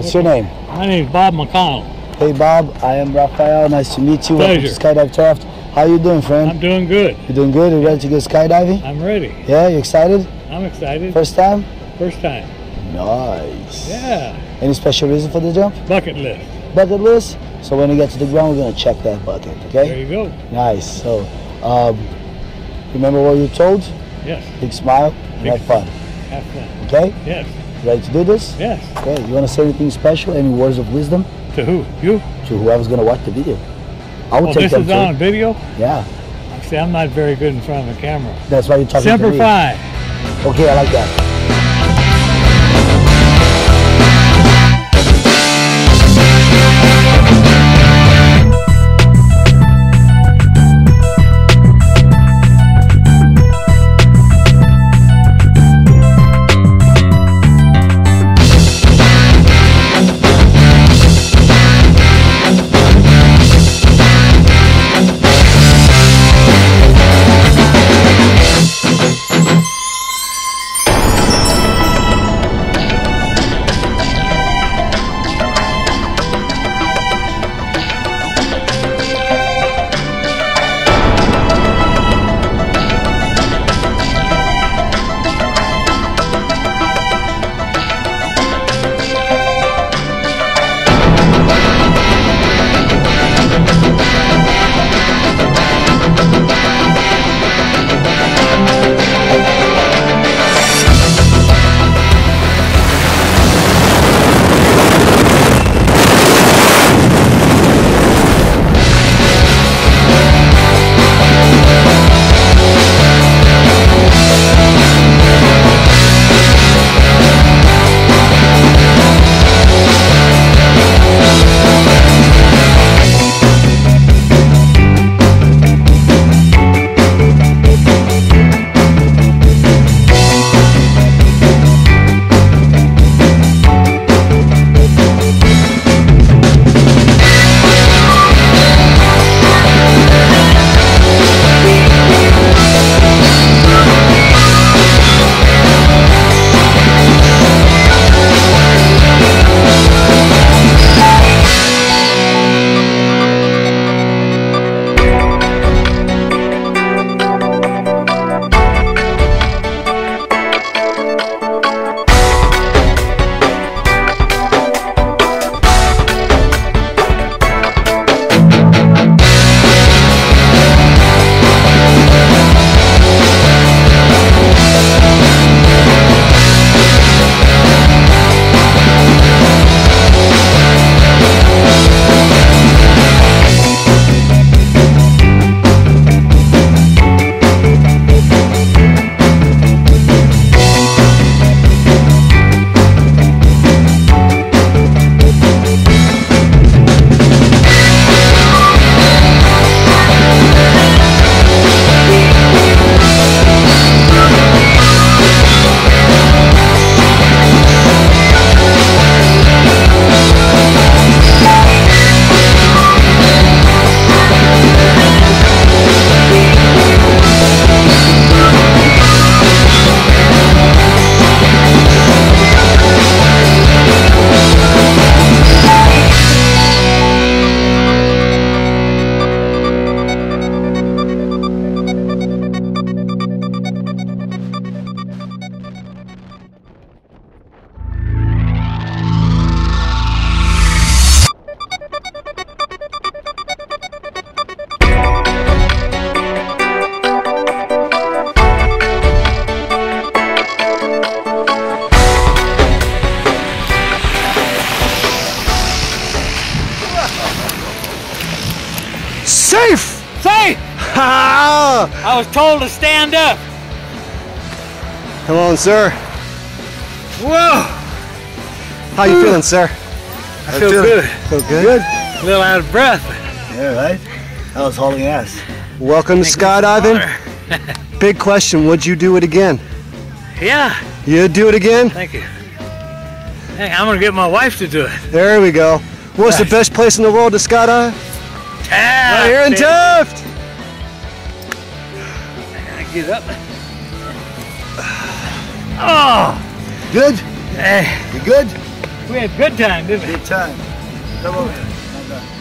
What's your name? My name's Bob McConnell. Hey Bob, I am Raphael. Nice to meet you. Pleasure. Welcome to Skydive Taft. How you doing, friend? I'm doing good. You doing good? You ready to go skydiving? I'm ready. Yeah, you excited? I'm excited. First time? First time. Nice. Yeah. Any special reason for the jump? Bucket list. Bucket list? So when you get to the ground, we're going to check that bucket, okay? There you go. Nice. So, remember what you told? Yes. Big smile and Big have fun. Have fun. Okay? Yes. Ready to do this? Yes. Okay. You want to say anything special? Any words of wisdom? To who? You? To whoever's going to watch the video. I will Oh, take this them is on too. video? Yeah. See, I'm not very good in front of the camera. That's why you're talking to Semper me. Fi. Okay, I like that. Safe! Safe! Ha! I was told to stand up. Come on, sir. Whoa! How you feeling, sir? I feel good. Feel good? A little out of breath. Yeah, right? That was hauling ass. Welcome to skydiving. Big question, would you do it again? Yeah, You'd do it again? thank you. Hey, I'm gonna get my wife to do it. There we go. What's the best place in the world to skydive? Taft, Right here in baby. Taft! I get up. Oh, Good? hey, You good? We had a good time, didn't we? Good time. Come over here.